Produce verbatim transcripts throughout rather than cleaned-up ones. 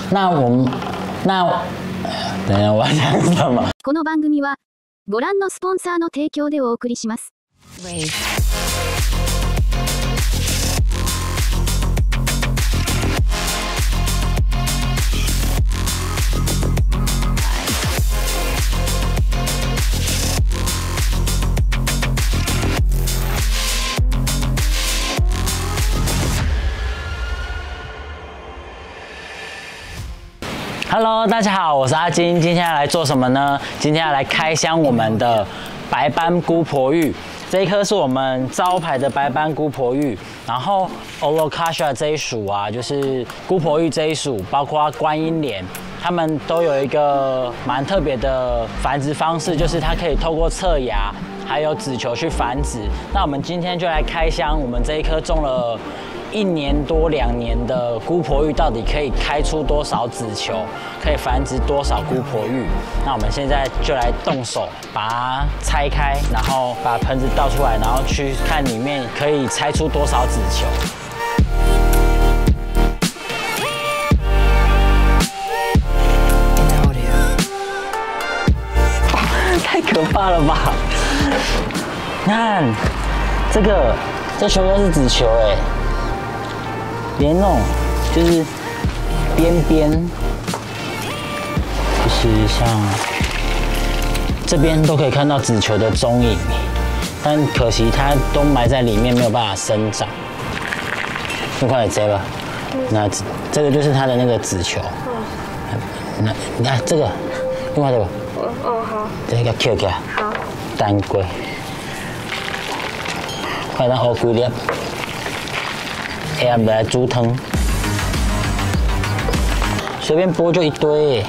那我们，那等一下我要讲什么？ この番組はご覧のスポンサーの提供でお送りします。 Hello， 大家好，我是阿金。今天要来做什么呢？今天要来开箱我们的白斑姑婆芋。这一颗是我们招牌的白斑姑婆芋。然后 Alocasia 这一属啊，就是姑婆芋这一属，包括观音莲，它们都有一个蛮特别的繁殖方式，就是它可以透过侧芽还有籽球去繁殖。那我们今天就来开箱我们这一颗种了一年多两年的姑婆芋到底可以开出多少籽球，可以繁殖多少姑婆芋？那我们现在就来动手把它拆开，然后把盆子倒出来，然后去看里面可以拆出多少籽球。太可怕了吧！看这个，这全部都是籽球哎。连那种就是边边，就是像这边都可以看到籽球的踪影，但可惜它都埋在里面，没有办法生长。你快点摘吧，那这个就是它的那个籽球。那你看这个，另外这个， 哦好， 这个捡起来， 好， 单归，快让乌龟粒。哎呀，来煮汤，随便剥就一堆，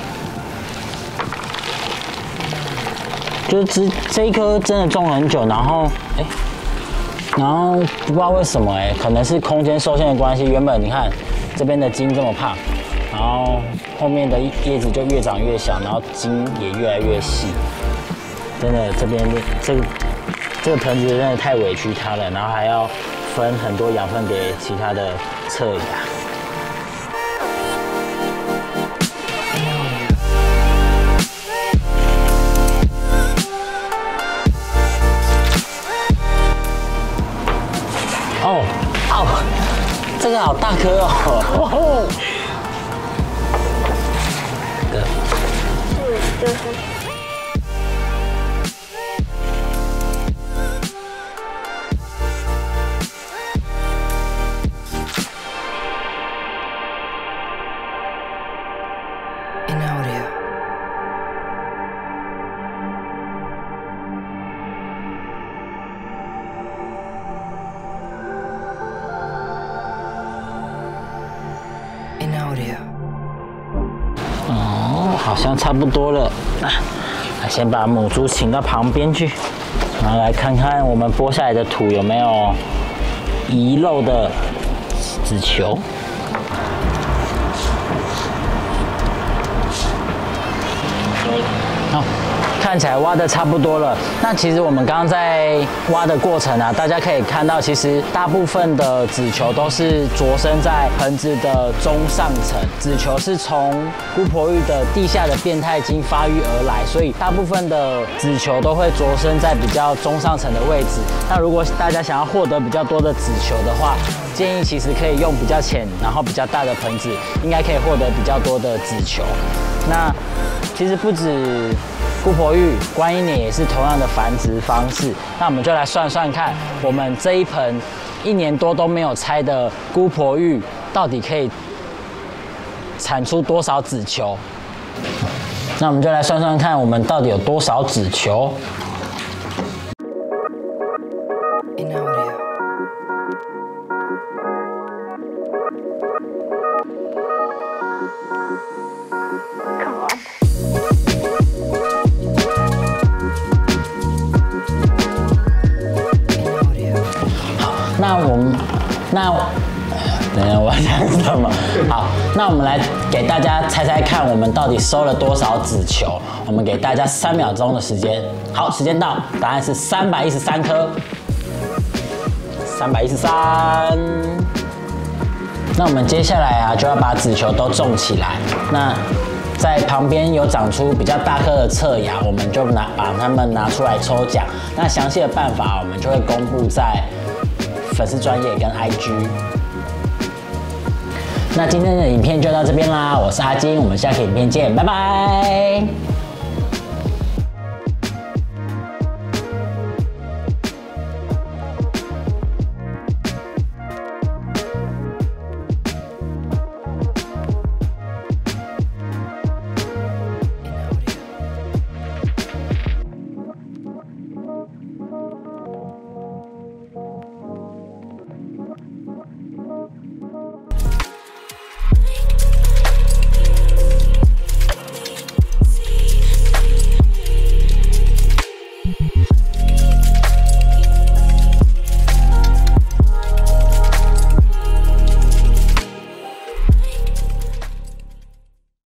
就是这这一颗真的种了很久，然后哎，然后不知道为什么哎，可能是空间受限的关系，原本你看这边的茎这么胖，然后后面的叶子就越长越小，然后茎也越来越细，真的这边这个这个盆子真的太委屈它了，然后还要分很多养分给其他的侧芽。哦，哦，这个好大颗哦！这个， 嗯，就是。 哦，好像差不多了。那先把母猪请到旁边去，然后来看看我们剥下来的土有没有遗漏的籽球。好，看起来挖的差不多了。那其实我们刚刚在挖的过程啊，大家可以看到，其实大部分的籽球都是着生在盆子的中上层。籽球是从姑婆芋的地下的变态茎发育而来，所以大部分的籽球都会着生在比较中上层的位置。那如果大家想要获得比较多的籽球的话，建议其实可以用比较浅，然后比较大的盆子，应该可以获得比较多的籽球。那其实不止姑婆芋，观音莲也是同样的繁殖方式。那我们就来算算看，我们这一盆一年多都没有拆的姑婆芋，到底可以产出多少籽球？那我们就来算算看，我们到底有多少籽球？那我们，那等一下我要讲什么？好，那我们来给大家猜猜看，我们到底收了多少籽球？我们给大家三秒钟的时间。好，时间到，答案是三百一十三颗。三百一十三。 那我们接下来啊，就要把籽球都种起来。那在旁边有长出比较大颗的侧芽，我们就拿把它们拿出来抽奖。那详细的办法，我们就会公布在粉丝专页跟 I G。那今天的影片就到这边啦，我是阿金，我们下期影片见，拜拜。